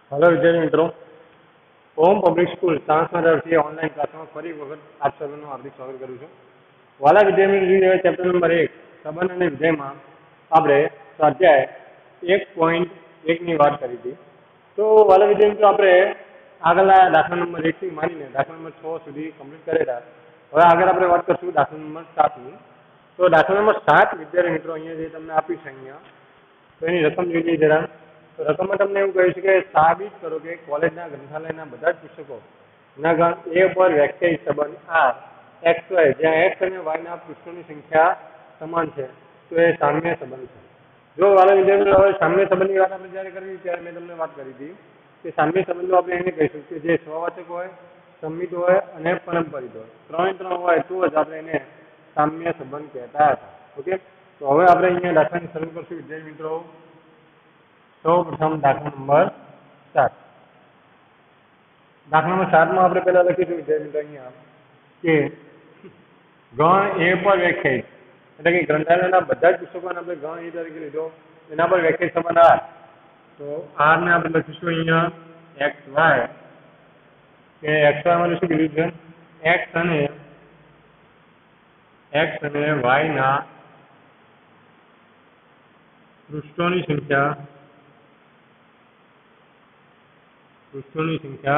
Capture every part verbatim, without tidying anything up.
Hello विद्यार्थी मित्रों, Om public school Sasana तરफથી ऑनलाइन क्लासમાં ફરી વખત આપ સૌનું હાર્દિક સ્વાગત કરું છું। વાલા વિદ્યાર્થી મિત્રો, ચેપ્ટર નંબર એક સંબંધ અને વિધેયમાં આપણે સ્વાધ્યાય એક પોઈન્ટ એકની વાત કરી હતી। તો વાલા વિદ્યાર્થી મિત્રો, આપણે આગળના દાખલા નંબર એકથી માંડીને દાખલા નંબર છ સુધી કમ્પ્લીટ કરેલા। હવે આગળ આપણે વાત કરશું દાખલા નંબર સાતની। તો દાખલા નંબર સાત વિદ્યાર્થી મિત્રો અહીંયા જે તમને આપી છે અહીંયા, તો એની રકમ જોઈ લઈએ જરા। તો રકમમાં તમને એવું કહ્યું છે કે સાબિત કરો કે કોલેજના ગ્રંથાલયના બધા જ પુસ્તકોના ગણ એ પર વ્યાખ્યાયિત સંબંધ આર એક્સ વાય, જ્યાં એક્સ અને વાયના પૃષ્ઠોની સંખ્યા સમાન છે, તો એ સામ્ય સંબંધ છે। જો વાલા વિદ્યાર્થીઓ, હવે સામ્ય સંબંધની વાત આપણે જ્યારે કરવી ત્યારે મેં તમને વાત કરી હતી કે સામ્ય સંબંધો આપણે એને કહીશું કે જે સ્વવાચક હોય, સંમિત હોય અને પરંપરિત હોય, ત્રણે ત્રણ હોય તો જ આપણે એને સામ્ય સંબંધ કહેતા હતા। ઓકે, તો હવે આપણે અહીંયા દાખલાની શરૂ કરશું વિદ્યાર્થી મિત્રો। સૌ પ્રથમ દાખલા નંબર સાત। દાખલા નંબર સાતમાં આપણે પહેલા લખીશું વિદ્યાર્થી મિત્રો અહીંયા કે ગણ એ પર વ્યાખ્યાયિત, એટલે કે ગ્રંથાલયના બધા જ પુસ્તકોને આપણે ગણ એ તરીકે લીધો, એના પર વ્યાખ્યાયિત સંબંધ આર। તો આર ને આપણે લખીશું અહીંયા એક્સ વાય, કે એક્સ વાય માં શું કીધું છે, એક્સ અને એક્સ અને વાયના પૃષ્ઠોની સંખ્યા પૃષ્ઠોની સંખ્યા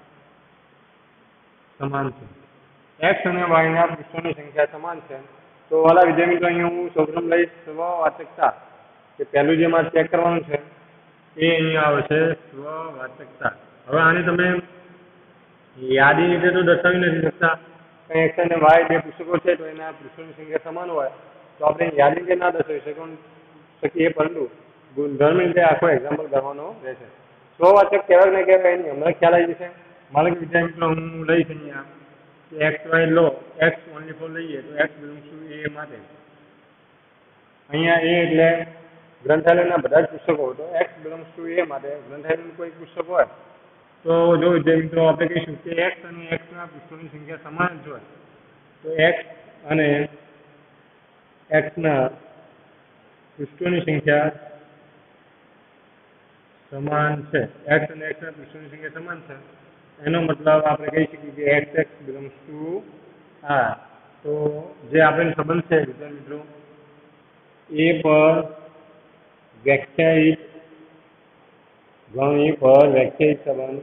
સમાન છે। એક્સ અને વાયના પૃષ્ઠોની સંખ્યા સમાન છે। તો વાલા વિદ્યાર્થી મિત્રો, અહીંયા હું સૌપ્રથમ લઈશ સ્વવાચકતા, કે પહેલું જે મારે ચેક કરવાનું છે એ અહીંયા આવે છે સ્વવાચકતા। હવે આને તમે યાદી રીતે તો દર્શાવી નથી શકતા, કંઈ એક્સ અને વાય બે પુસ્તકો છે તો એના પૃષ્ઠોની સંખ્યા સમાન હોય તો આપણે યાદી રીતે ના દર્શાવી શકીએ શકીએ પરંતુ ગુણધર્મ રીતે આખો એક્ઝામ્પલ કરવાનો રહેશે। સ્વવાચક કહેવાય ને કહેવાય એની હમણાં ખ્યાલ આવી જશે। માનો કે વિદ્યાર્થી મિત્રો, હું લઈશ અહીંયા કે એક્સ વાય લો, એક્સ ઓનલી ફોર લઈએ તો એક્સ બિલોંગ્સ ટુ એ માટે અહીંયા એ એટલે ગ્રંથાલયના બધા જ પુસ્તકો, તો એક્સ બિલોંગ્સ ટુ એ માટે ગ્રંથાલયનું કોઈ પુસ્તક હોય તો જો વિદ્યાર્થી મિત્રો આપણે કહીશું કે એક્સ અને એક્સના પૃષ્ઠોની સંખ્યા સમાન જ હોય, તો એક્સ અને એક્સના પૃષ્ઠોની સંખ્યા સમાન છે। એક્સ અને એક્સના પૃષ્ઠોની સંખ્યા સમાન છે એનો મતલબ આપણે કહી શકીએ કે X X belongs to R. તો જે આપેલ સંબંધ છે વિદ્યાર્થી મિત્રો, એ પર વ્યાખ્યાયિત ગણ એ પર વ્યાખ્યાયિત સંબંધ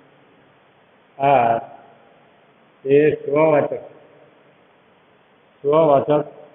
આર એ સ્વવાચક સ્વવાચક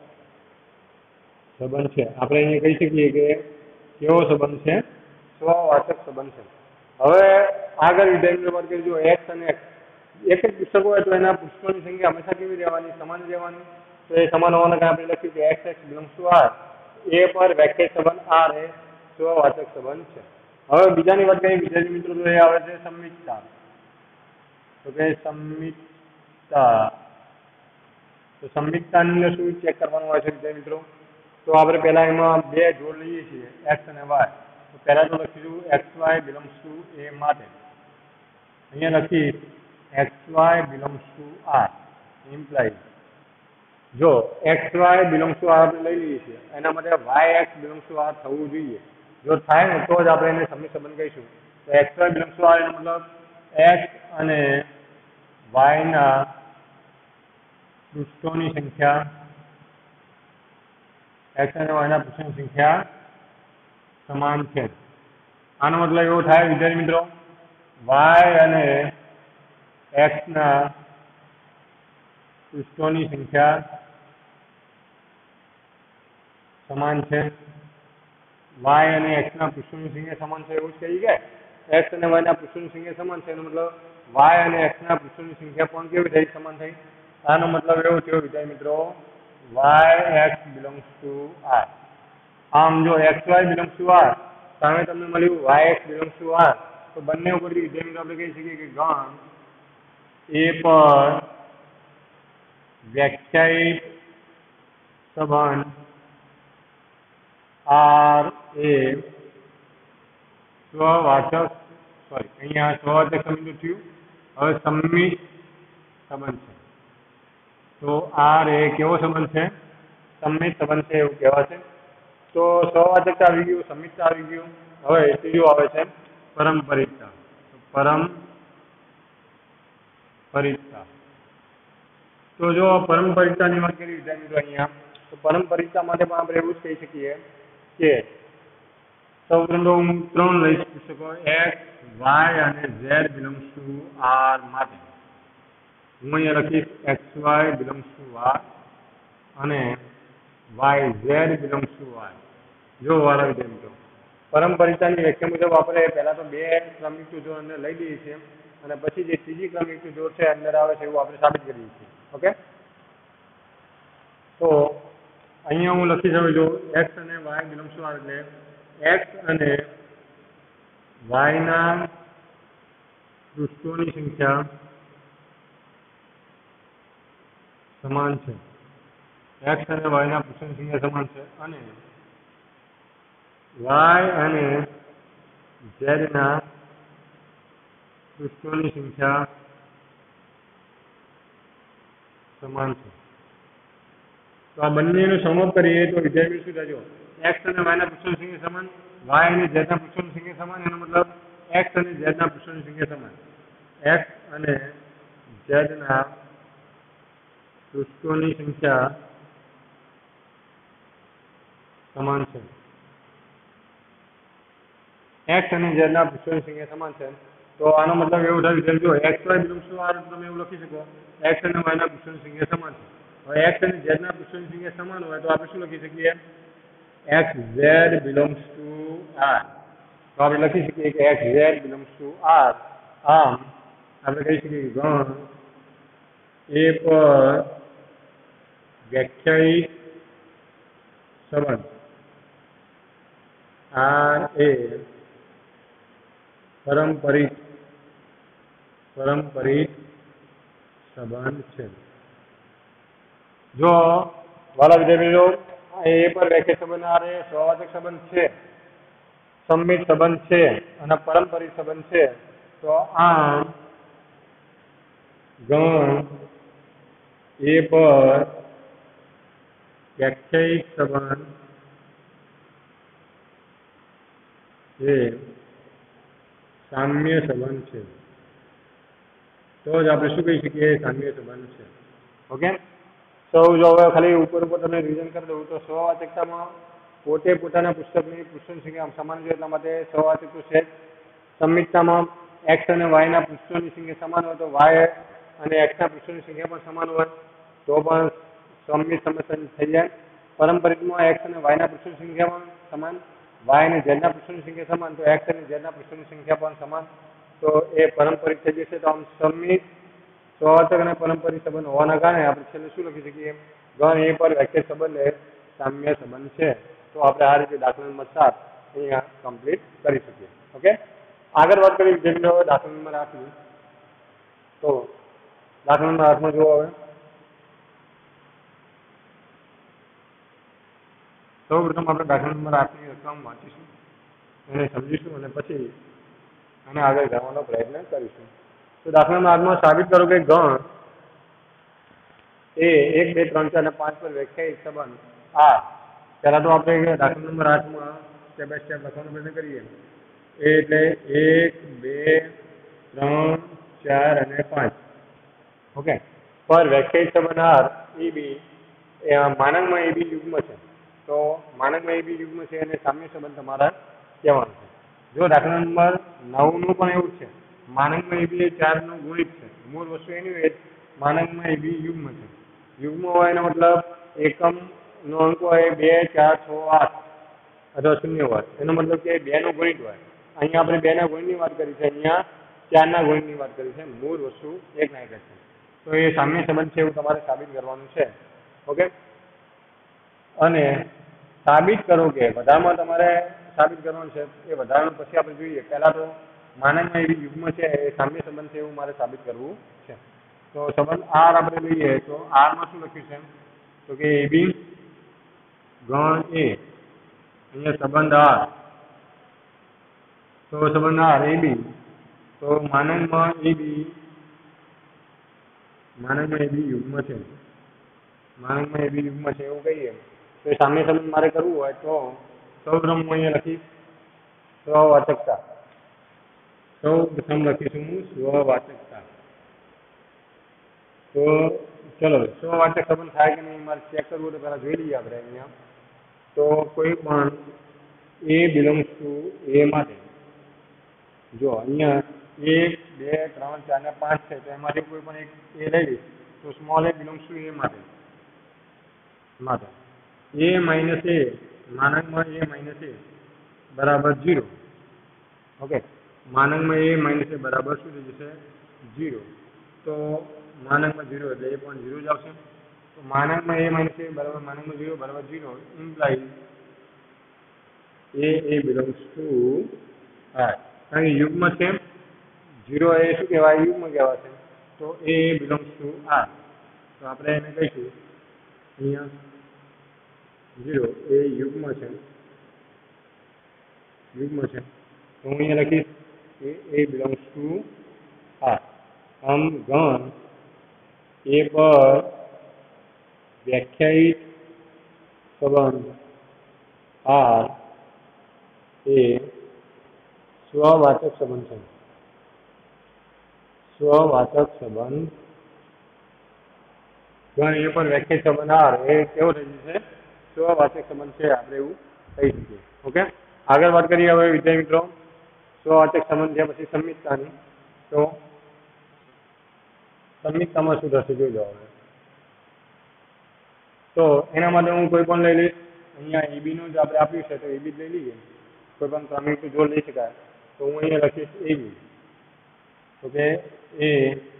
સંબંધ છે। આપણે અહીંયા કહી શકીએ કે કેવો સંબંધ છે, સ્વવાચક સંબંધ છે। હવે આગળ વિદ્યાર્થી વાત કરીશું એક્સ અને એક્સ, એક જ પુસ્તક હોય તો એના પુસ્તકોની સંખ્યા હંમેશા કેવી રહેવાની, સમાન રહેવાની। તો એ સમાન હોવાના કારણે આપણે લખ્યું કે X X belongs to R, એ પર વ્યાખ્યાયિત સંબંધ આર એ સ્વવાચક સંબંધ છે। હવે બીજાની વાત કરીએ વિદ્યાર્થી મિત્રો, તો એ આવે છે સંમિતતા। તો કે સંમિતતા, તો સંમિતતાની અંદર શું ચેક કરવાનું હોય છે વિદ્યાર્થી મિત્રો, તો આપણે પહેલા એમાં બે જોડ લઈએ છીએ એક્સ અને વાય। તો પહેલા તો લખીશું X Y belongs to A માટે, અહીંયા લખી X Y belongs to R implies, જો X Y belongs to R આપણે લઈ લઈએ છીએ એના માટે Y X belongs to R થવું જોઈએ। જો થાય ને તો જ આપણે એને સંમિત સંબંધ કહીશું। તો X Y belongs to R એનો મતલબ એક્સ અને વાયના પૃષ્ઠોની સંખ્યા એક્સ અને વાયના પૃષ્ઠોની સંખ્યા સમાન છે। આનો મતલબ એવો થાય વિદ્યાર્થી મિત્રો, વાય અને એક્સના પૃષ્ઠોની સંખ્યા સમાન છે। વાય અને એક્સના પૃષ્ઠોની સંખ્યા સમાન છે એવું જ કહીએ કે એક્સ અને વાયના પૃષ્ઠોની સંખ્યા સમાન છે, એનો મતલબ વાય અને એક્સના પૃષ્ઠોની સંખ્યા પણ કેવી થઈ, સમાન થઈ। આનો મતલબ એવો થયો વિદ્યાર્થી મિત્રો, Y X belongs to R. આમ જો X Y belongs to R સામે તમને મળ્યું Y X belongs to R, તો બંને ઉપરથી વિદ્યાર્થી મિત્રો આપણે કહી શકીએ કે ગણ એ પર વ્યાખ્યાયિત સંબંધ આર એ સ્વવાચક, સોરી અહીંયા સ્વવાચક સંબંધ થયું, હવે સંમિત સંબંધ છે। તો આર એ કેવો સંબંધ છે, સંમિત સંબંધ છે એવું કહેવાશે। તો સ્વવાચકતા આવી ગયું, સંમિતતા આવી ગયું। હવે ત્રીજું આવે છે પરંપરિતતા। परम्परिकता। तो जो परम्परिकताની વાત કરી વિદ્યાર્થી મિત્રો અહીંયા, તો પરમ્પરિકતા માટે પણ આપણે એવું જ કહી શકીએ કે સૌપ્રથમ તો હું ત્રણ લઈ શકો, એક્સ વાય અને ઝેડ બિલોંગ્સ ટુ આર માટે હું અહીંયા લખીશ X Y belongs to R અને Y Z belongs to Y. જો વાળા વિદ્યાર્થી મિત્રો પરમ્પરિકતાની વ્યાખ્યા મુજબ આપણે પહેલા તો બે ક્રમિક જોડને લઈ લઈએ છીએ અને પછી જે ત્રીજી ક્રમિક જોડ છે અંદર આવે છે એવું આપણે સાબિત કરીએ છીએ. ઓકે, તો અહીંયા હું લખી શકું છું એક્સ અને વાય બિલોંગ્સ ટુ આર એટલે એક્સ અને વાયના પૃષ્ઠોની સંખ્યા સમાન છે. એક્સ અને વાયના પૃષ્ઠોની સંખ્યા સમાન છે અને વાય અને ઝેડના પૃષ્ઠોની સંખ્યા સમાન છે. તો આ બંનેનો સમૂહ કરીએ તો વિદ્યાર્થી શું થાય? એક્સ અને વાયના પૃષ્ઠોની સંખ્યા સમાન, વાય અને ઝેડના પૃષ્ઠોની સંખ્યા સમાન, એનો મતલબ એક્સ અને ઝેડના પૃષ્ઠોની સંખ્યા સમાન. એક્સ અને ઝેડના પૃષ્ઠોની સંખ્યા સમાન છે. એક્સ અને ઝેડના પૃષ્ઠોની સંખ્યા સમાન છે તો આનો મતલબ એવું થાય કે જો X Y belongs to R તમે એવું લખી શકો એક્સ અને વાયના પૃષ્ઠોની સંખ્યા સમાન છે. હવે એક્સ અને ઝેડના પૃષ્ઠોની સંખ્યા સમાન હોય તો આપણે શું લખી શકીએ? X Z belongs to R. તો આપણે લખી શકીએ કે X Z belongs to R. આમ આપણે કહી શકીએ કે ગણ એ પર વ્યાખ્યાયિત સંબંધ આર એ પરમ્પરિક પરમ્પરિક સંબંધ છે. જો વાલા વિદ્યાર્થીઓ એ પર વ્યાખ્યાયિત સંબંધ આર એ સ્વાભાવિક સંબંધ છે, સંમિત સંબંધ છે અને પારંપરિક સંબંધ છે તો આમ ગણ એ પર વ્યાખ્યાયિત સંબંધ એ સામ્ય સંબંધ છે. તો જ આપણે શું કહી શકીએ? સામ્ય સંબંધ છે. ઓકે, તો જો હવે ખાલી ઉપર ઉપર તમે રિવિઝન કરી દઉં તો સ્વવાચકતામાં પોતે પોતાના પુસ્તકની પૃષ્ઠોની સંખ્યા સમાન છે એટલા માટે સ્વવાચકત્વ છે. સંમિતતામાં એક્સ અને વાયના પૃષ્ઠોની સંખ્યા સમાન હોય તો વાય અને એક્સના પૃષ્ઠોની સંખ્યા પણ સમાન હોય તો પણ સંમિત સમસ્યા થઈ જાય. પારંપરિકમાં એક્સ અને વાયના પૃષ્ઠોની સંખ્યા પણ સમાન, વાય અને ઝેડના પૃષ્ઠોની સંખ્યા સમાન તો એક્સ અને ઝેડના પૃષ્ઠોની સંખ્યા પણ સમાન, તો એ પારંપરિક થઈ જશે. તો આમ સંમિત સ્વવાચક અને પારંપરિક સંબંધ હોવાના કારણે આપણે છેલ્લે શું લખી શકીએ? ગણ એ પર વ્યાખ્યાયિત સંબંધ એ સામ્ય સંબંધ છે. તો આપણે આ રીતે દાખલા નંબર સાત અહીંયા કમ્પ્લીટ કરી શકીએ. ઓકે, આગળ વાત કરીએ જેમ દાખલા નંબર આઠની. તો દાખલા નંબર આઠમાં જુઓ હવે સૌ પ્રથમ આપણે દાખલા નંબર આઠની રકમ વાંચીશું, એને સમજીશું અને પછી અને આગળ જવાનો પ્રયત્ન કરીશું. તો દાખલા નંબર આઠમાં સાબિત કરો કે ગણ એ એક બે ત્રણ ચાર અને પાંચ પર વ્યાખ્યાયિત સંબંધ આર. પહેલા તો આપણે દાખલા નંબર આઠમાં સ્ટેપ બાય સ્ટેપ લખવાનો પ્રયત્ન કરીએ. એ એટલે એક બે ત્રણ ચાર અને પાંચ. ઓકે, પર વ્યાખ્યાયિત સંબંધ આર એ બી માનકમાં એ બી યુગ્મ છે. તો માનકમાં એ બી યુગ્મ છે અને સામ્ય સંબંધ તમારા કહેવાનો છે. જો દાખલા નંબર નવનું પણ એવું જ છે. માનકમાં એ બી એ ચારનું ગુણિત છે. મૂળ વસ્તુ એની હોય માનકમાં એ બી યુગ્મ છે. યુગ્મ હોય એનો મતલબ એકમનો અંક હોય બે ચાર છ આઠ અથવા શૂન્ય હોય એનો મતલબ કે બેનો ગુણિત હોય. અહીંયા આપણે બેના ગુણની વાત કરી છે, અહીંયા ચારના ગુણની વાત કરી છે. મૂળ વસ્તુ એક ના એક છે. તો એ સામ્ય સંબંધ છે એવું તમારે સાબિત કરવાનું છે. ઓકે, અને સાબિત કરો કે વધારામાં તમારે સાબિત કરવાનું છે. એ વધારાનું પછી આપણે જોઈએ. પહેલાં તો માનકમાં એવી યુગ્મ છે એ સામ્ય સંબંધ છે એવું મારે સાબિત કરવું છે. તો સંબંધ આર આપણે લઈએ તો આરમાં શું લખ્યું છે? તો કે એ બી ગણ એ અહીંયા સંબંધ આર. તો સંબંધ આર એ બી તો માનકમાં એ બી માનકમાં એ બી યુગ્મ છે. માનકમાં એ બી યુગ્મ છે એવું કહીએ તો એ સામ્ય સંબંધ મારે કરવું હોય તો સૌપ્રથમ હું અહીંયા લખીશ સ્વવાચકતા. સૌ પ્રથમ લખીશું સ્વવાચકતા. તો ચલો સ્વવાચક સંબંધ થાય કે નહીં મારે ચેક કરવું તો પહેલાં જોઈ લઈએ આપણે અહીંયા. તો કોઈ પણ એ બિલોંગ્સ ટુ એ માટે જો અહીંયા એક બે ત્રણ ચાર ને પાંચ છે તો એમાંથી કોઈ પણ એક એ લઈ લઈશ તો small A belongs to A માટે માટે એ minus A માનકમાં A minus A બરાબર જીરો. ઓકે, માનકમાં એ માઇનસ એ બરાબર શું થઈ જશે? જીરો. તો માનકમાં જીરો એટલે એ પણ જીરો જ આવશે. તો માનકમાં એ માઇનસ એ બરાબર માનકમાં જીરો બરાબર zero implies A A belongs to R. કારણ કે યુગ્મ છે જીરો એ શું કહેવાય? યુગ્મ કહેવાશે. તો એ બિલોંગ્સ ટુ આર. તો આપણે એને કહીશું અહીંયા જીરો એ યુગ્મ છે યુગ્મ છે તો હું અહીંયા લખીશ કે એ બિલોંગ્સ ટુ આર. આમ ઘન એ પર વ્યાખ્યાયિત સંબંધ આર એ સ્વવાચક સંબંધ છે. સ્વવાચક સંબંધ ઘન એ પર વ્યાખ્યાયિત સંબંધ આર એ કેવો થઈ જશે? સ્વવાચક સંબંધ છે, આપણે એવું કહી શકીએ. ઓકે, આગળ વાત કરીએ હવે વિદ્યાર્થી મિત્રો સ્વવાચક સંબંધ છે પછી સંમિતતાની. તો સંમિતતામાં શું થશે જોઈ લો હવે. તો એના માટે હું કોઈ પણ લઈ લઈશ. અહીંયા એબી નું જ આપણે આપ્યું છે તો એબી જ લઈ લઈએ. કોઈ પણ ક્રમિક જોડ લઈ શકાય. તો હું અહીંયા લખીશ AB. Okay, A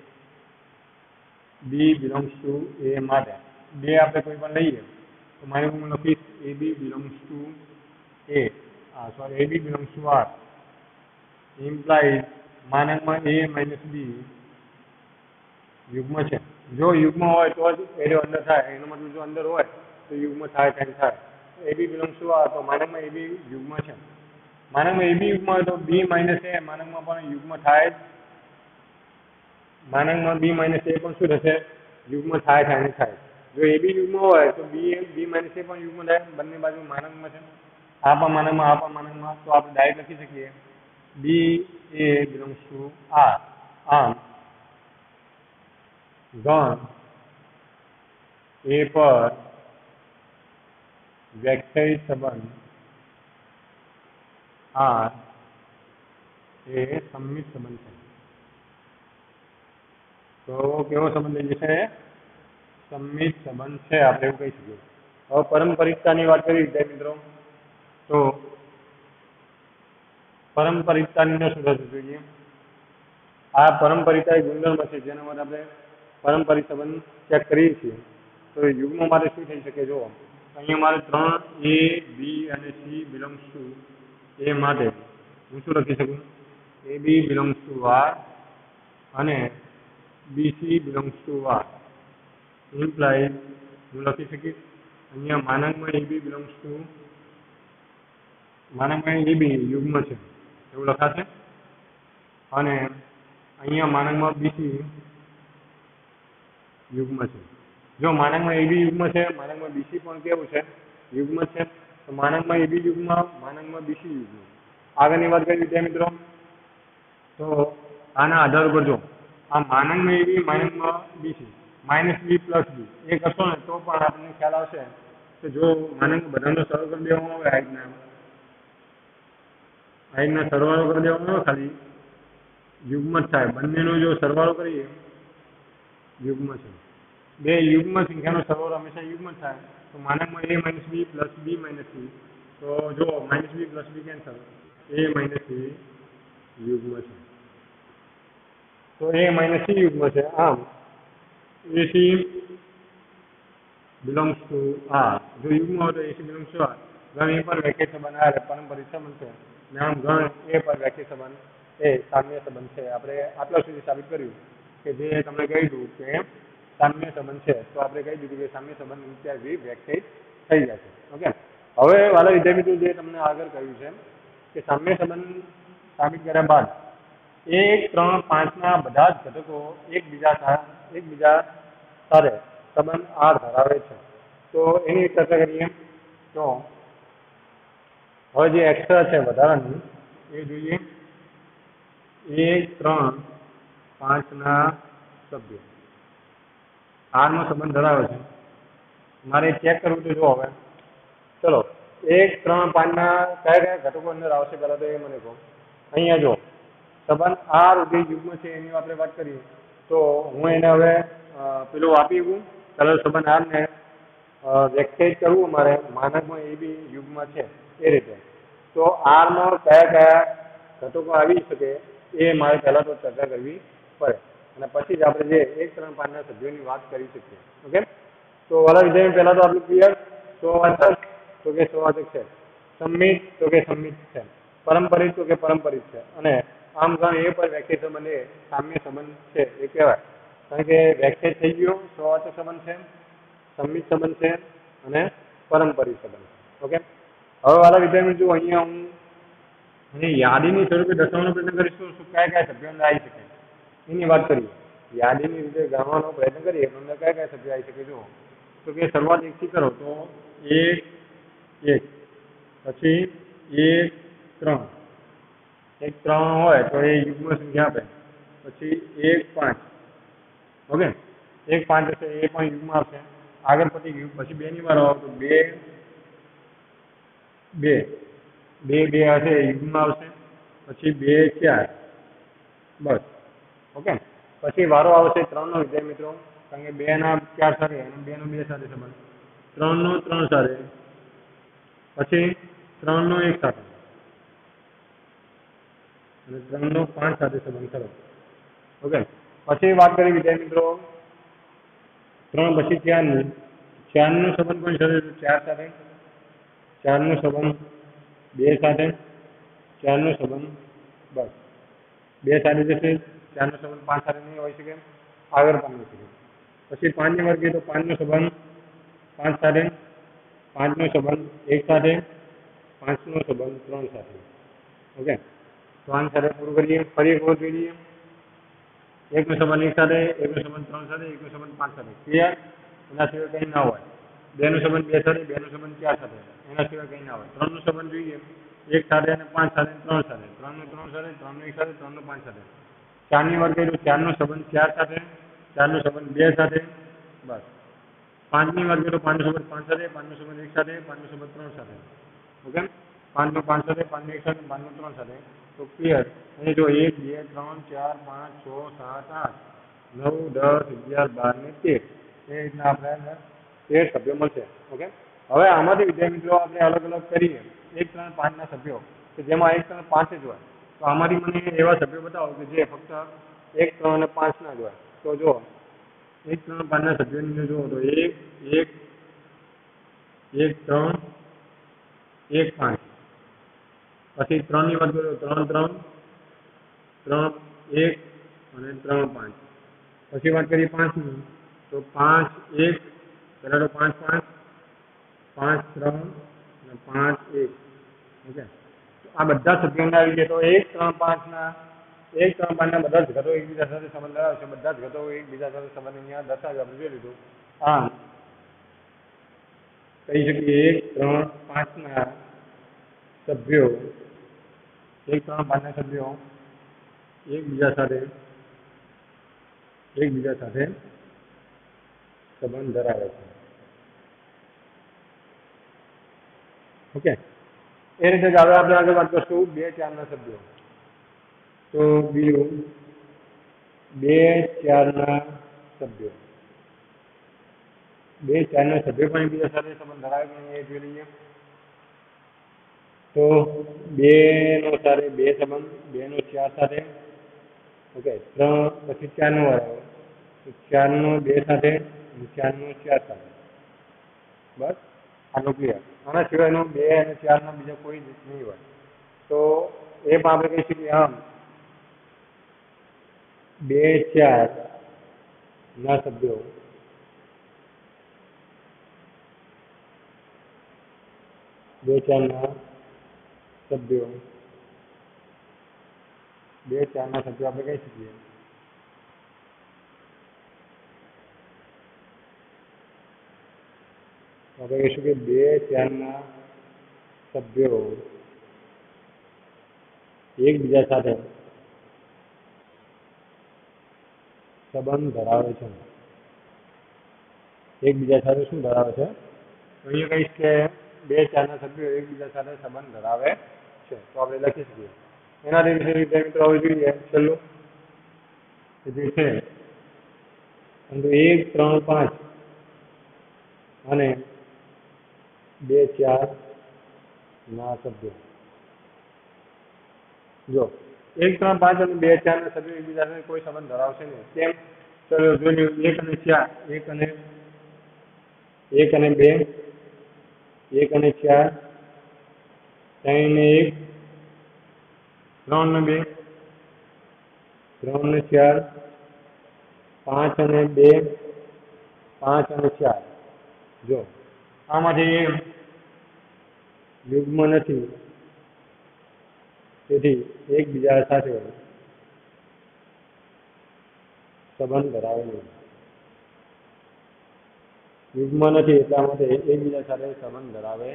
B belongs to A માટે બે આપણે કોઈ પણ લઈએ તો મારે હું લખીશ એ બી બિલોંગ્સ ટુ એ હા sorry A B belongs to R implies માનકમાં એ માઇનસ બી યુગ્મ છે. જો યુગ્મ હોય તો જ એરો અંદર થાય. એનો મતલબ જો અંદર હોય તો યુગ્મ થાય તેમ થાય. A B belongs to R તો માનકમાં એ બી યુગ્મ છે. માનકમાં એ બી યુગ્મ હોય તો બી માઇનસ એ માનકમાં પણ યુગ્મ થાય જ. માનકમાં બી માઇનસ એ પણ શું થશે? યુગ્મ થાય થાય ને થાય. જો એ બી યુગ્મ હોય તો બી બી માઇનસ એ પણ યુગ્મ થાય. બંને બાજુ માનકમાં છે. આ પણ માનકમાં આ પણ માનકમાં તો આપણે ડાયરેક્ટ લખી શકીએ B A belongs to R. આમ ઘન એ પર વ્યાખ્યાયિત સંબંધ આર એ સંમિત સંબંધ છે. તો કેવો સંબંધ થઈ જશે? સંમિત સંબંધ છે, આપણે એવું કહી શકીએ. હવે પારંપરિકતાની વાત કરી વિદ્યાર્થી મિત્રો તો પારંપરિકતાની શું થશે જોઈએ? આ પારંપરિકતા એક ગુણધર્મ છે જેના માટે આપણે પારંપરિક સંબંધ ચેક કરીએ છીએ. તો યુગ્મ માટે શું થઈ શકે? જો અહીંયા મારે ત્રણ એ બી અને સી બિલોંગ્સ ટુ એ માટે હું શું લખી શકું? A B belongs to R અને BC belongs to R implies હું લખી શકીશ અહીંયા માનકમાં A B belongs two માનકમાં A બી યુગ્મ છે એવું લખાશે અને અહીંયા માનકમાં બીસી યુગ્મ છે. જો માનકમાં એ બી યુગ્મ છે માનકમાં બીસી પણ કેવું છે? યુગ્મ છે. તો માનકમાં એ બી યુગ્મ માનકમાં બીસી યુગ્મ. આગળની વાત કરી વિદ્યાર્થી મિત્રો તો આના આધાર ઉપર જો આ માનકમાં એ બી માનકમાં BC minus B plus B A કરશો ને તો પણ આપણને ખ્યાલ આવશે કે જો માનક બધાનો સરળ કરી દેવામાં આવે હાઈટના હાઈટના સરવાળો કરી દેવામાં આવે ખાલી યુગ્મ જ થાય. બંનેનો જો સરવાળો કરીએ યુગ્મ છે. બે યુગ્મ સંખ્યાનો સરવાળો હંમેશા યુગ્મ જ થાય. તો માનકમાં એ માઇનસ બી પ્લસ બી માઇનસ બી તો જો minus B plus b cancel a minus બી યુગ્મ છે. તો એ માઇનસ સી યુગ્મ છે. આમ એસી બિલોંગ્સ ટુ આર. જો યુગ્મ હોય તો એસી બિલોંગ્સ ટુ આર. ઘન એ પર વ્યાખ્યાયિત સંબંધ આર પારંપરિક સંબંધ છે ને આમ ઘન એ પર વ્યાખ્યાયિત સંબંધ એ સામ્ય સંબંધ છે. આપણે આટલા સુધી સાબિત કર્યું કે જે તમને કહી દઉં કે સામ્ય સંબંધ છે તો આપણે કહી દીધું કે સામ્ય સંબંધ ઇત્યાદિ વ્યાખ્યાયિત થઈ જશે. ઓકે, હવે વાલા વિદ્યાર્થી મિત્રો જે તમને આગળ કહ્યું છે કે સામ્ય સંબંધ સાબિત કર્યા બાદ એક ત્રણ પાંચના બધા જ ઘટકો એકબીજા એકબીજા સાથે સંબંધ આર ધરાવે છે. તો એની ચર્ચા કરીએ તો હવે જે એક્સ્ટ્રા છે વધારાની એ જોઈએ. એક ત્રણ પાંચના સભ્યો આરનો સંબંધ ધરાવે છે. મારે ચેક કરવું તો જો હવે ચલો એક ત્રણ પાંચના કયા કયા ઘટકો અંદર આવશે પહેલાં તો એ મને કહો. અહીંયા જો સંબંધ આર ઉભી યુગ્મ છે એની આપણે વાત કરીએ તો હું એને હવે પેલું આપી દઉં પહેલાં સંબંધ આરને વ્યાખ્યાયિત કરવું મારે માનકમાં એ બી યુગમાં છે એ રીતે. તો આરમાં કયા કયા ઘટકો આવી શકે એ મારે પહેલાં તો ચર્ચા કરવી પડે અને પછી જ આપણે જે એક ત્રણ પાંચના સભ્યોની વાત કરી શકીએ. ઓકે, તો વાલા વિદ્યાર્થી પહેલાં તો આપણું ક્લિયર. સ્વવાચક તો કે સ્વવાચક છે, સંમિત તો કે સંમિત છે, પારંપરિક તો કે પારંપરિક છે અને આમ ગણ એ પર વ્યાખ્યાયિત સંબંધ એ સામ્ય સંબંધ છે એ કહેવાય. કારણ કે વ્યાખ્યાયિત થઈ ગયો સ્વવાચક સંબંધ છે, સંમિત સંબંધ છે અને પારંપરિક સંબંધ. ઓકે, હવે વાલા વિદ્યાર્થી જો અહીંયા હું અને યાદીની સ્વરૂપે દર્શાવવાનો પ્રયત્ન કરીશું શું કયા કયા સભ્યો અંદર આવી શકે એની વાત કરીએ. યાદીની રીતે ગણવાનો પ્રયત્ન કરીએ તો અંદર કયા કયા સભ્યો આવી શકે જુઓ તો કે શરૂઆત એકથી કરો તો એક એક પછી એક ત્રણ એક ત્રણ હોય તો એ યુગ્મ સંખ્યા આપે. પછી એક પાંચ ઓકે એક પાંચ હશે એ પણ યુગ્મ આવશે. આગળ પછી ગયું પછી બે ની વાર આવે તો બે બે બે બે હશે યુગ્મ આવશે. પછી બે ચાર બસ. ઓકે, પછી વારો આવશે ત્રણ નો વિદ્યાર્થી મિત્રો કારણ કે બે ના ચાર સાથે અને બે નો બે સાથે સંબંધ, ત્રણ નો ત્રણ સાથે, પછી ત્રણ નો એક સાથે અને ત્રણ નો પાંચ સાથે સંબંધ થયો. ઓકે, પછી વાત કરી વિદ્યાર્થી મિત્રો ત્રણ પછી ચાર નું ચાર નો સંબંધ પણ થશે ચાર સાથે, ચાર નો સંબંધ બે સાથે, ચાર નો સંબંધ બસ બે સાથે જશે. ચાર નો સંબંધ પાંચ સાથે નહીં હોઈ શકે, આગળ પણ નહીં શકે. પછી પાંચ ની વર્ગ તો પાંચ નો સંબંધ પાંચ સાથે, પાંચ નો સંબંધ એક સાથે, પાંચ નો સંબંધ ત્રણ સાથે. ઓકે, ત્રણ સાથે પૂરું કરીએ. ફરી એક વખત જોઈએ એક નો સંબંધ એક સાથે, એક નો સંબંધ ત્રણ સાથે, એક નો સંબંધ પાંચ સાથે. ક્લિયર? એના સિવાય કંઈ ના હોય. બે નો સંબંધ બે સાથે, બે નો સંબંધ ચાર સાથે, એના સિવાય કંઈ ના હોય. ત્રણ નો સંબંધ જોઈએ એક સાથે અને પાંચ સાથે ત્રણ સાથે, ત્રણ નો ત્રણ સાથે, ત્રણ નો એક સાથે, ત્રણ નો પાંચ સાથે. ચાર ની વાત કરીએ તો ચાર નો સંબંધ ચાર સાથે, ચાર નો સંબંધ બે સાથે બસ. પાંચ ની વાત કરીએ તો પાંચ નો સંબંધ પાંચ સાથે, પાંચ નો સંબંધ એક સાથે, પાંચ નો સંબંધ ત્રણ સાથે. ઓકે, પાંચ નો પાંચ સાથે, પાંચ નો એક સાથે, પાંચ નો ત્રણ સાથે. તો ક્લિયર? અહીં જો એક બે ત્રણ ચાર પાંચ છ સાત આઠ નવ દસ અગિયાર બાર ને તેર એ રીતના આપણે તેર સભ્યો મળશે. ઓકે, હવે આમાંથી વિદ્યાર્થી મિત્રો આપણે અલગ અલગ કરીએ એક ત્રણ પાંચના સભ્યો કે જેમાં એક ત્રણ પાંચ જ હોય તો આમાંથી મને એવા સભ્યો બતાવો કે જે ફક્ત એક ત્રણ અને પાંચના જ હોય. તો જો એક ત્રણ પાંચના સભ્યોની જુઓ તો એક એક એક ત્રણ એક પાંચ. પછી ત્રણ ની વાત કરીએ ત્રણ ત્રણ ત્રણ એક અને ત્રણ પાંચ. પછી વાત કરીએ પાંચની તો પાંચ એક પહેલાં તો પાંચ પાંચ પાંચ ત્રણ અને પાંચ એક. ઓકે, આ બધા સભ્યોને આવી ગયા તો એક ત્રણ પાંચના એક ત્રણ પાંચના બધા જ ઘટો એકબીજા સાથે સંબંધ ધરાવે છે. બધા જ ઘટો એકબીજા સાથે સંબંધ અહીંયા દર્શાવ્યો આપણે જોઈ લીધું. આમ કહી શકીએ એક ત્રણ પાંચના સભ્યો એક ત્રણ પાંચના સભ્યો એકબીજા સાથે એકબીજા સાથે સંબંધ ધરાવે છે. ઓકે, એ રીતે જ હવે આપણે આગળ વાત કરશું બે ચારના સભ્યો. તો બીજું બે ચારના સભ્યો બે ચારના સભ્યો પણ એકબીજા સાથે સંબંધ ધરાવે છે એ જોઈ લઈએ. તો બે નો સાથે બે સંબંધ, બે નો ચાર સાથે. ઓકે, ત્રણ પછી ચાર નો વાર આવે તો ચાર નો બે સાથે, ચાર નો ચાર સાથે બસ આટલું ક્લિયર. આના સિવાયનો બે અને ચારના બીજા કોઈ નહીં હોય તો એ પણ આપણે કહી શકીએ આમ બે ચાર ના સભ્યો બે ચારના સભ્યો બે ચારના સભ્યો આપણે કહી શકીએ. આપણે કહીશું કે બે ચારના સભ્યો એકબીજા સાથે સંબંધ ધરાવે છે, એકબીજા સાથે શું ધરાવે છે? તો અહીંયા કહીશ કે બે ચારના સભ્યો એકબીજા સાથે સંબંધ ધરાવે છે, તો આપણે લખી શકીએ. એનાથી વિશે મિત્રો હવે જોઈએ છેલ્લું જે છે પરંતુ એક ત્રણ પાંચ અને બે ચાર ના સભ્યો. જો એક ત્રણ પાંચ અને બે ચાર ના સભ્યો એકબીજા સાથે કોઈ સંબંધ ધરાવશે નહીં. કેમ? ચલો જોયું. એક અને ચાર, એક અને એક અને બે, એક અને ચાર, ત્રણ ને એક, ત્રણ ને બે, ત્રણ ને ચાર, પાંચ અને બે, પાંચ અને ચાર. જો આમાંથી યુગ્મ નથી, તેથી એકબીજા સાથે સંબંધ ધરાવે નહીં. યુગ્મ નથી એટલા માટે એકબીજા સાથે સંબંધ ધરાવે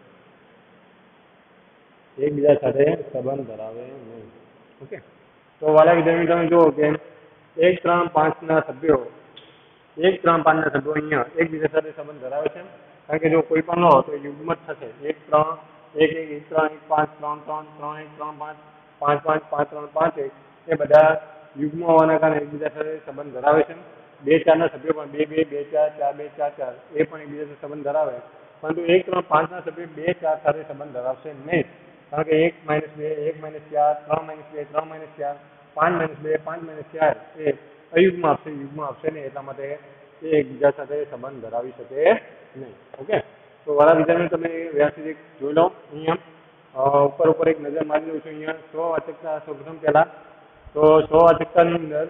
એકબીજા સાથે સંબંધ ધરાવે નહીં. ઓકે, તો વાલા વિદ્યાર્થી તમે જુઓ કે એક ત્રણ પાંચ ના સભ્યો એક ત્રણ પાંચ ના સભ્યો અહીંયા એકબીજા સાથે સંબંધ ધરાવે છે. કારણ કે જો કોઈ પણ લો તો યુગ્મ જ થશે. એક ત્રણ એક એક એક ત્રણ એક પાંચ ત્રણ ત્રણ ત્રણ એક ત્રણ પાંચ પાંચ પાંચ પાંચ ત્રણ પાંચ એક એ બધા યુગ્મ હોવાના કારણે એકબીજા સાથે સંબંધ ધરાવે છે. બે ચારના સભ્યો પણ બે બે બે ચાર ચાર બે ચાર ચાર એ પણ એકબીજા સાથે સંબંધ ધરાવે. પરંતુ એક ત્રણ પાંચના સભ્યો બે ચાર સાથે સંબંધ ધરાવશે નહીં. કારણ કે એક માઇનસ બે એક માઇનસ ચાર ત્રણ માઇનસ બે ત્રણ માઇનસ ચાર પાંચ માઇનસ બે પાંચ માઇનસ ચાર એ અયુગ્મ આપશે, યુગ્મ આપશે નહીં. એટલા માટે એ એકબીજા સાથે સંબંધ ધરાવી શકે નહીં. ઓકે, તો વાળા વિદ્યાર્થીઓ તમે વ્યવસ્થિત જોઈ લો. અહીંયા ઉપર ઉપર એક નજર મારી લઉં છું. અહીંયા સ્વ વાચકતા સૌપ્રથમ પહેલા તો સ્વ વાચકતાની અંદર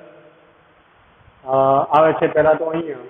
આવે છે પહેલા તો અહીંયા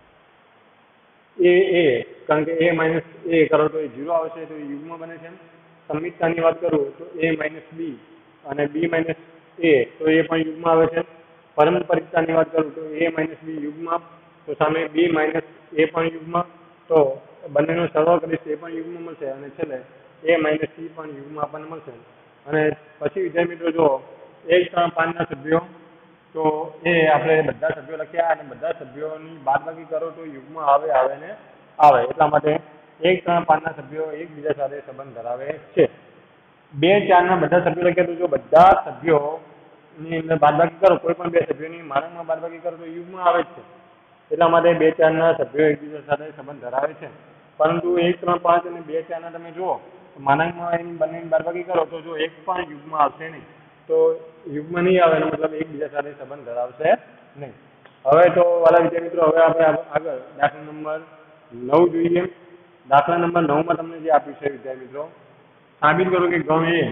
એ એ કારણ કે એ માઇનસ એ કરો તો એ ઝીરો આવશે, તો એ યુગ્મ બને છે. સંમિતતાની વાત કરું તો એ માઇનસ બી અને બી માઇનસ એ તો એ પણ યુગ્મ આવે છે. પારંપરિકતાની વાત કરું તો એ માઇનસ બી યુગ્મ, તો સામે બી માઇનસ એ પણ યુગ્મ, તો બંનેનો સરવાળો કરીશ એ પણ યુગ્મ મળશે. અને છેલ્લે એ માઇનસ સી પણ યુગ્મ આપણને મળશે. અને પછી વિદ્યાર્થી મિત્રો જો એક ત્રણ પાંચના સભ્યો તો એ આપણે બધા સભ્યો લખ્યા અને બધા સભ્યોની બાદબાકી કરો તો યુગ્મ આવે આવે ને આવે. એટલા માટે એક ત્રણ પાંચના સભ્યો એકબીજા સાથે સંબંધ ધરાવે છે. બે ચારના બધા સભ્યો લખ્યા તો જો બધા સભ્યોની અંદર બાદબાકી કરો, કોઈ પણ બે સભ્યોની માનકમાં બાદબાકી કરો તો યુગ્મ આવે જ છે. એટલા માટે બે ચારના સભ્યો એકબીજા સાથે સંબંધ ધરાવે છે. પરંતુ એક ત્રણ પાંચ અને બે ચારના તમે જુઓ માનકમાં એની બંનેની બાદબાકી કરો તો જો એક પણ યુગ્મ આવશે નહીં. તો યુગ્મ નહીં આવે એનો મતલબ એકબીજા સાથે સંબંધ ધરાવશે નહીં. હવે તો વાલા વિદ્યાર્થી મિત્રો હવે આપણે આગળ દાખલા નંબર નવ જોઈએ. દાખલા નંબર નવમાં તમને જે આપ્યું છે વિદ્યાર્થી મિત્રો, સાબિત કરો કે ગણ એ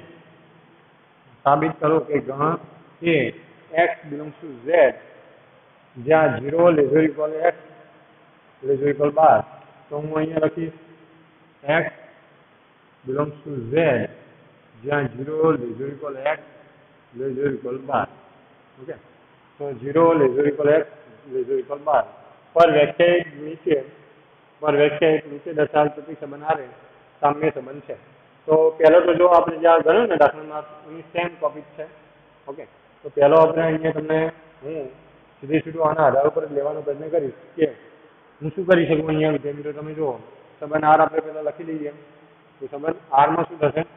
સાબિત કરો કે ગણ A x belongs to Z જ્યાં zero lesser equal x lesser equal બાર. તો હું અહીંયા લખીશ એક્સ બિલોંગ્સ ટુ ઝેડ જ્યાં zero lesser equal x lesser equal બાર. ઓકે, તો zero lesser equal x lesser equal બાર પર વ્યાખ્યાયિત નીચે પર વ્યાખ્યાયિત નીચે દર્શાવેલ પ્રતીક સંબંધ આરે સામ્ય સંબંધ છે. તો પહેલો તો જો આપણે જ્યાં ગણ્યું ને દાખલામાં એની સેમ ટોપિક છે. ઓકે, તો પહેલો આપણે અહીંયા તમને હું સીધે સીધું આના આધાર ઉપર લેવાનો પ્રયત્ન કરીશ કે હું શું કરી શકું. અહીંયા વિદ્યાર્થી મિત્રો તમે જુઓ સંબંધ આર આપણે પહેલાં લખી દઈએ. તો સંબંધ આરમાં શું થશે,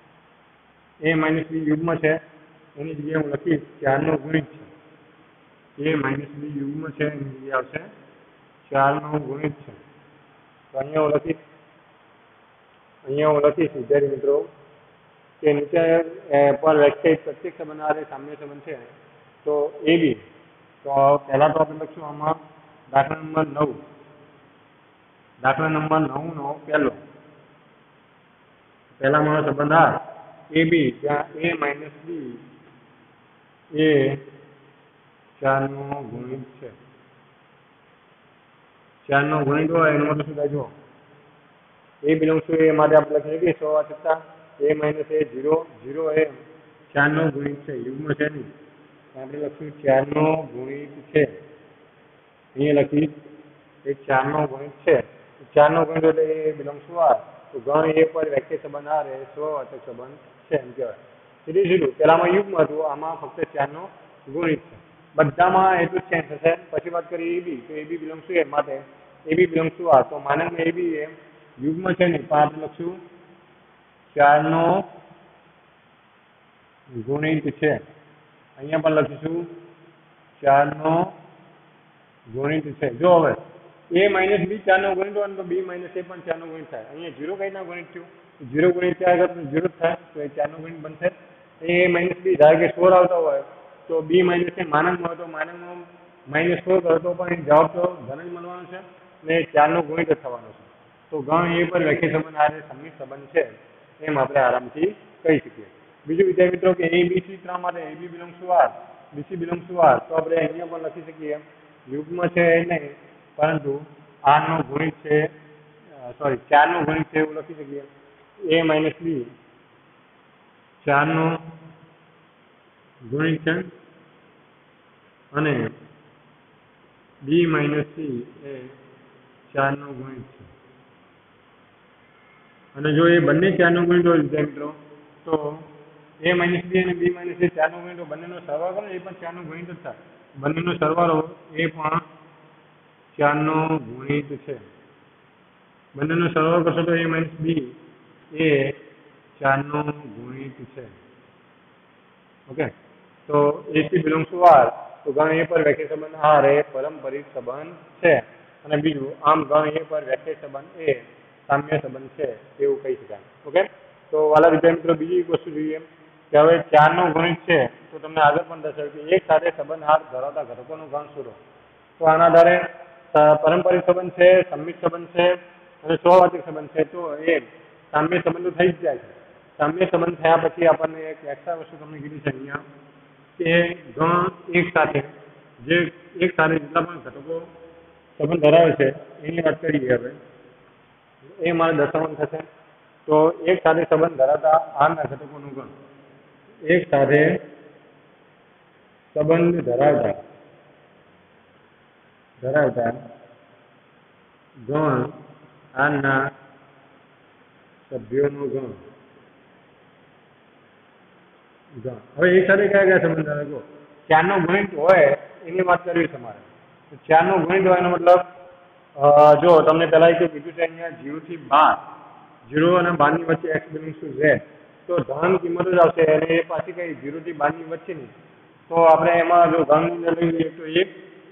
એ માઇનસ બી યુગ્મ છે એની જગ્યાએ હું લખીશ ચારનો ગુણિત છે. એ માઇનસ બી યુગ્મ છે એની જગ્યાએ આવશે ચારનો ગુણિત છે. તો અહીંયા હું લખીશ અહીંયા હું લખીશ વિદ્યાર્થી મિત્રો કે નીચે પર વ્યાખ્યાયિત પ્રત્યેક સંબંધ આરે સામ્ય સંબંધ છે. તો એ બી તો પહેલાં તો આપણે લખશું આમાં દાખલા નંબર નવ દાખલા નંબર નવનો પહેલો પહેલામાં સંબંધ આર એ બી જ્યાં એ માઇનસ બી એ ચારનો ગુણિત છે. ચારનો ગુણિત હોય એનો મતલબ શું થાય જો એ બિલોંગ્સ ટુ એ માટે આપણે લખી શકીએ સો છતાં a minus a zero zero એ ચારનો ગુણિત છે, યુગ્મ છે નહીં. આપણે લખીશું ચારનો ગુણિત છે. અહીંયા લખીશ એ ચારનો ગુણિત છે. ચારનો ગુણિત એટલે એ બિલોંગ્સ ટુ આર. તો ગણ એ પર વ્યાખ્યાયિત સંબંધ આર એ સ્વવાચક સંબંધ છે એમ કહેવાય. સીધું સીધું પહેલામાં યુગ્મ હતું, આમાં ફક્ત ચારનો ગુણિત છે. બધામાં એટલું જ ચેન્જ થશે. પછી વાત કરીએ એબી, તો એબી બિલોંગ્સ ટુ એ માટે એબી બિલોંગ્સ ટુ આર. તો માનકમાં એબી એ યુગ્મ છે નહીં, પણ આપણે લખશું ચારનો ગુણિત છે. અહીંયા પણ લખીશું ચારનો ગુણિત છે. જો હવે એ માઇનસ બી ચારનો ગુણિત હોય ને તો બી માઇનસ એ પણ ચારનો ગુણિત થાય. અહીંયા જીરો કઈ રીતના ગુણિત થયું? જીરો ગુણિત ચાર કરતો જીરો જ થાય, તો એ ચારનો ગુણિત બનશે. એ માઇનસ બી ધારો કે સોળ આવતા હોય તો બી માઇનસ એ માનકમાં હોય તો માનકમાં માઇનસ સોળ કરો તો પણ જવાબ તો ધન જ મળવાનો છે ને ચારનો ગુણિત જ થવાનો છે. તો ગણ એ પર વ્યાખ્યા સંબંધ આ સમિત સંબંધ છે એમ આપણે આરામથી કહી શકીએ. બીજું વિદ્યાર્થી મિત્રો કે એ બી સી ત્રણ માટે a B belongs to R, b c belongs to R, તો આપણે અહીંયા પણ લખી શકીએ યુગ્મ છે એ નહીં પરંતુ આર નો ગુણિત છે, સોરી ચાર નો ગુણિત છે એવું લખી શકીએ. એ માઇનસ બી ચાર નો ગુણિત છે અને બી માઇનસ સી એ ચાર નો ગુણિત છે. અને જો એ બંને ચાર નો ગુણિત હોય વિદ્યાર્થી મિત્રો તો એ માઇનસ બી અને બી માઇનસ એ ચાર નો ગુણિત બંનેનો સરવાળો કરો એ પણ ચાર નો ગુણિત જ થાય. બંનેનો સરવાળો એ પણ ચાર નો ગુણિત છે. બંનેનો સરવાળો કરશો તો એ માઇનસ બી એ ચાર નો ગુણિત છે. ઓકે, તો એસી બિલોંગ્સ ટુ આર, તો ગણ એ પર વ્યાખ્યા સંબંધ આર એ પારંપરિક સંબંધ છે. અને બીજું આમ ગણ એ પર વ્યાખ્યા સંબંધ એ સામ્ય સંબંધ છે એવું કહી શકાય. ઓકે, તો વાલા વિદ્યાર્થી મિત્રો બીજી એક વસ્તુ જોઈએ કે હવે ચાર નો ગુણિત છે તો તમને આગળ પણ દર્શાવ્યું કે એક સાથે સંબંધ હાર ધરાવતા ઘટકોનું ગણ શોધો. તો આના આધારે પારંપરિક સંબંધ છે, સંમિત સંબંધ છે અને સ્વવાચક સંબંધ છે. તો એ સામ્ય સંબંધો થઈ જ જાય છે. સામ્ય સંબંધ થયા પછી આપણને એક એક્સ્ટ્રા વસ્તુ તમને કીધી છે અહીંયા કે ગણ એક સાથે જે એક સાથે જેટલા પણ ઘટકો સંબંધ ધરાવે છે એની વાત કરીએ. હવે એ મારે દર્શાવવાનું થશે. તો એક સાથે સંબંધ ધરાવતા આરના ઘટકોનું ગણ, એક સાથે સંબંધ ધરાવતા ધરાવતા ગણ આરના સભ્યોનું ગણ ગણ હવે એક સાથે કયા કયા સંબંધ ધરાવે? ચારનો ગુણિત હોય એની વાત કરવી છે મારે. ચારનો ગુણિત હોય એનો મતલબ જો તમને પહેલા એક કીધું છે અહીંયા જીરો થી બાર, જીરો અને બાર ની વચ્ચે એક્સ બિલોંગ્સ ટુ ઝેડ, તો ધન કિંમત જ આવશે અને એ પાછી કઈ જીરો થી બાર ની વચ્ચેની. તો આપણે એમાં જો ધનની અંદર લઈ લઈએ તો એક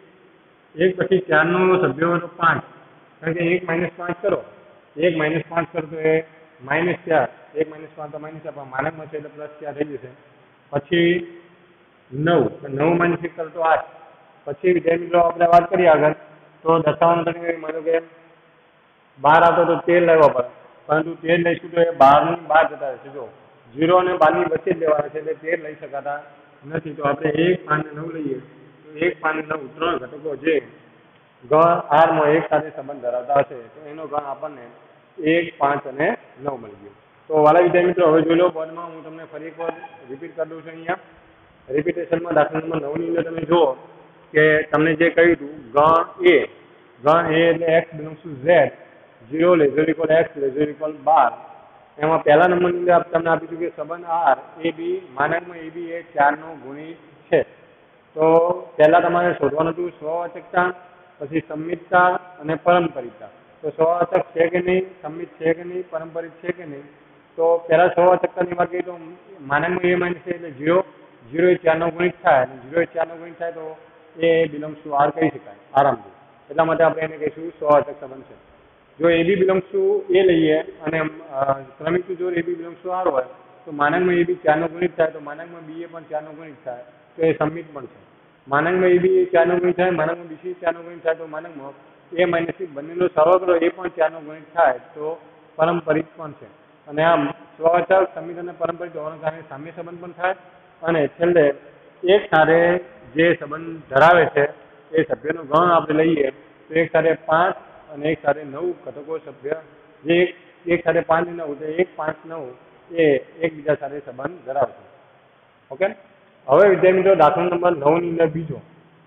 એક પછી ચારનો સભ્યો તો પાંચ, કારણ કે એક માઇનસ પાંચ કરો, એક માઇનસ પાંચ કરો તો એ માઇનસ ચાર, એક માઇનસ પાંચ તો માઇનસ ચાર પણ માનકમાં છે એટલે પ્લસ ચાર થઈ જશે. પછી નવ, નવ માઇનસ એક કરો તો આઠ. પછી વિદ્યાર્થી મિત્રો આપણે વાત કરીએ આગળ તો દશાંશ તરીકે માનો કે બાર આવતો તો તેર લેવા પડે, પરંતુ તેર લઈશું તો એ બારની બાર જતા રહેશે. જો જીરો અને બારની વચ્ચે જ લેવાના છે એટલે તેર લઈ શકાતા નથી. તો આપણે એક પાંચ નવ લઈએ તો એક પાંચ નવ ત્રણ ઘટકો જે ગણ આરમાં એક સાથે સંબંધ ધરાવતા હશે તો એનો ગણ આપણને એક પાંચ અને નવ મળી ગયો. તો વાલા વિદ્યાર્થી મિત્રો હવે જોઈ લો બોર્ડમાં હું તમને ફરી એક વાર રિપીટ કરી દઉં છું. અહીંયા રિપીટેશનમાં દાખલા નંબર નવની અંદર તમે જુઓ કે તમને જે કહ્યું હતું ગણ એ, ગણ એ એટલે x belongs to Z, zero lesser equal x lesser equal બાર. એમાં પહેલા નંબરની અંદર તમને આપીશું કે સંબંધ આર એ બી માનકમાં એ બી એ ચારનો ગુણિત છે. તો પહેલા તમારે શોધવાનું હતું સ્વવાચકતા, પછી સંમિતતા અને પારંપરિકતા. તો સ્વવાચક છે કે નહીં, સંમિત છે કે નહીં, પારંપરિક છે કે નહીં. તો પહેલા સ્વવાચકતાની વાત કરીએ તો માનકમાં એ માઇનસ છે એટલે ઝીરો, ઝીરો એ ચારનો ગુણિત થાય અને ઝીરો એ ચારનો ગુણિત થાય તો એ બિલોંગ્સ ટુ આર કહી શકાય આરામથી. એટલા માટે આપણે એને કહીશું સ્વવાચક સંબંધ છે. જો એ બી બિલોંગ્સ ટુ એ લઈએ અને ક્રમિક જો a B belongs to R હોય તો માનકમાં એ બી ચારનો ગુણિત થાય તો માનકમાં બી એ પણ ચારનો ગુણિત થાય તો એ સંમિત પણ છે. માનકમાં એ બી ચારનો ગુણિત થાય, માનકમાં બીસી ચારનો ગુણિત થાય તો માનકમાં એ માઇનસ બંનેનો સરવાળો કરો એ પણ ચારનો ગુણિત થાય તો પારંપરિક પણ છે. અને આમ સ્વવાચક, સંમિત અને પારંપરિક હોવાના કારણે સામ્ય સંબંધ પણ થાય. અને છેલ્લે એક સાથે જે સંબંધ ધરાવે છે એ સભ્યનો ગણ આપણે લઈએ તો એક સાથે પાંચ અને એક સાથે નવ ઘટકો સભ્ય જે એક સાથે પાંચ નવ તો એક પાંચ નવ એ એકબીજા સાથે સંબંધ ધરાવશે. ઓકે, હવે વિદ્યાર્થી મિત્રો દાખલા નંબર નવ ની અંદર બીજો,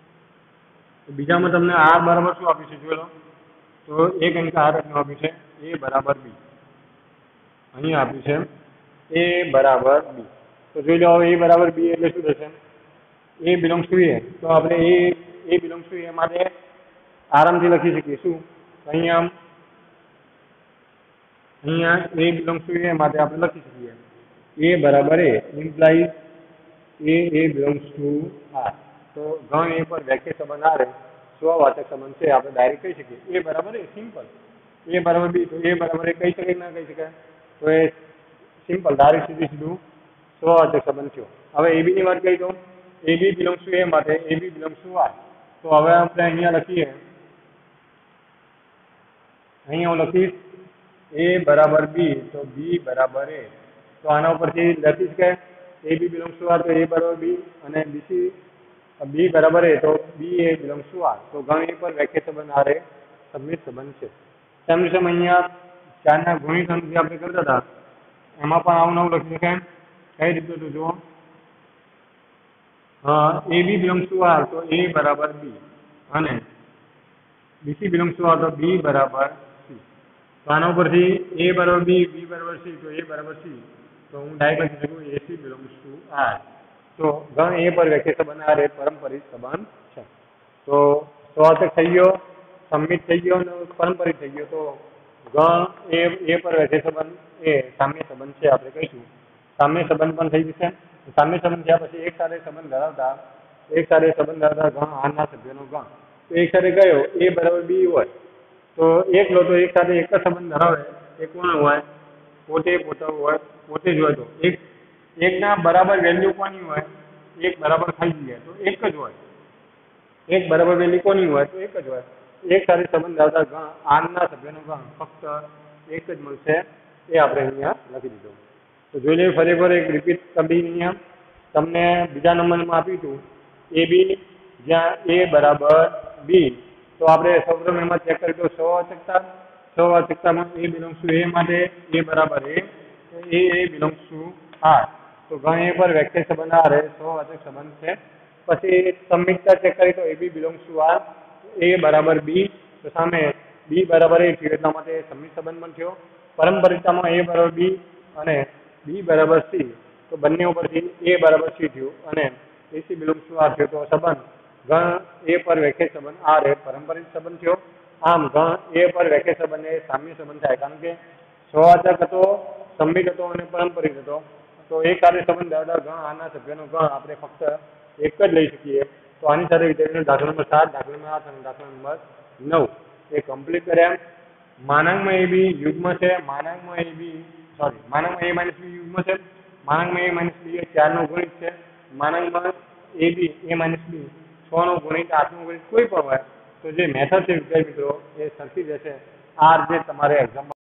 બીજામાં તમને આર બરાબર શું આપ્યું છે જોઈ લો. તો એક અંક આર આપ્યું છે એ બરાબર બી, અહીં આપ્યું છે એ બરાબર બી. તો જોઈ લો હવે એ બરાબર બી એટલે શું થશે? એ બિલોંગ્સ ટુ એ, તો આપણે એ એ બિલોંગ્સ ટુ એ માટે આરામથી લખી શકીએ શું? અહીંયા અહીંયા એ બિલોંગ્સ ટુ એ માટે આપણે લખી શકીએ એ બરાબર a implies A A belongs to R. તો ગણ એ પર વાક્ય સંબંધ આર સ્વવાચક સંબંધ છે આપણે ડાયરેક્ટ કહી શકીએ એ બરાબર એ સિમ્પલ. એ બરાબર બી, તો એ બરાબર એ કહી શકાય કે ના કહી શકાય? તો એ સિમ્પલ ડાયરેક્ટ સીધી સીધું સ્વવાચક સંબંધ થયો. હવે એ બીની વાત કહી તો a B belongs to A માટે a B belongs to R. તો હવે આપણે અહીંયા લખીએ, અહીંયા હું લખીશ એ બરાબર બી તો બી બરાબર એ. તો આના ઉપરથી લખી શકાય a B belongs to R તો એ બરાબર બી અને બીસી બી બરાબર એ તો b A belongs to R. તો ગણ એ પર વાક્ય સંબંધ આર એ સબમિત સંબંધ છે. તેમ છતાં અહીંયા ચારના ગુણિતન જે આપણે કરતા હતા એમાં પણ આવું નવું લખી શકાય. કઈ રીતે તો જુઓ, a B belongs to R તો એ બરાબર બી અને બીસી બિલોંગ્સ ટુ આર તો બી બરાબર સી. તો આના ઉપરથી એ બરાબર બી બી બરાબર સી તો એ બરાબર સી. તો હું ડાયરેક્ટ લખી શકું a c belongs to R. તો ગણ એ પર વાક્ય સંબંધ આર એ પારંપરિક સંબંધ છે. તો સ્વવાચક થઈ ગયો, સંમિત થઈ ગયો અને પારંપરિક થઈ ગયો. તો ગણ એ એ પર વાક્ય સંબંધ એ સામ્ય સંબંધ છે આપણે કહીશું. સામ્ય સંબંધ પણ થઈ જશે. સામ્ય સંબંધ થયા પછી એક સાથે સંબંધ ધરાવતા એક સાથે સંબંધ ધરાવતા ગણ આરના સભ્યોનો ગણ. તો એક સાથે ગયો એ બરાબર બી હોય તો એકલો તો એક સાથે એક જ સંબંધ ધરાવે એ કોણ હોય? પોતે પોતા હોય, પોતે જ હોય. તો એક એકના બરાબર વેલ્યુ કોની હોય? એક બરાબર ખાઈ જાય તો એક જ હોય. એક બરાબર વેલ્યુ કોની હોય? તો એક જ હોય. એક સાથે સંબંધ ધરાવતા ગણ આરના સભ્યનો ગણ ફક્ત એક જ મળશે એ આપણે અહીંયા લખી દીધું. તો જોઈ લઈએ ફરી એકવાર એક રિપીટ કરી અહીંયા તમને બીજા નંબરમાં આપ્યું હતું એ બી જ્યાં એ બરાબર બી. તો આપણે સૌપ્રથમ એમાં ચેક કરી તો સ્વવાચકતા સ્વવાચકતામાં એ બિલોંગ્સ ટુ એ માટે એ બરાબર a a A belongs to R. તો ગણ એ પર વાક્ય સંબંધ આર એ સ્વવાચક સંબંધ છે. પછી સંમિતતા ચેક કરી તો a B belongs to R a બરાબર બી. તો સામે બી બરાબર એ થયું એટલા માટે સંમિત સંબંધ પણ થયો. પારંપરિકતામાં એ બરાબર બી અને બી બરાબર સી. તો બંને ઉપરથી એ બરાબર સી થયું અને એસી બિલોંગ્સ ટુ આર થયો. તો સંબંધ ગણ એ પર વાક્ય સંબંધ આર એ પારંપરિક સંબંધ થયો. આમ ગણ એ પર વાક્ય સંબંધ એ સામ્ય સંબંધ થાય કારણ કે સ્વવાચક હતો, સંમિત હતો અને પારંપરિક હતો. તો એક સાથે સંબંધ ધરાવતા ગણ આના સભ્યનો ગણ આપણે ફક્ત એક જ લઈ શકીએ. તો આની સાથે વિદ્યાર્થીનો દાખલા નંબર સાત, દાખલા નંબર આઠ અને દાખલા નંબર નવ એ કમ્પ્લીટ કર્યા. માનાંકમાં એ બી યુગ્મ છે, માનાંકમાં એ બી સોરી માનાંકમાં એ માઇનસ બી યુગ્મ છે, માનાંકમાં એ માઇનસ બી એ ચારનો ગુણિત છે, માનાંકમાં એ બી એ માઇનસ બી છ નો ગુણિત આઠનો ગુણિત કોઈ પણ હોય તો જે મેથડ છે વિદ્યાર્થી મિત્રો એ સરખી જશે. આ જે તમારે એક્ઝામ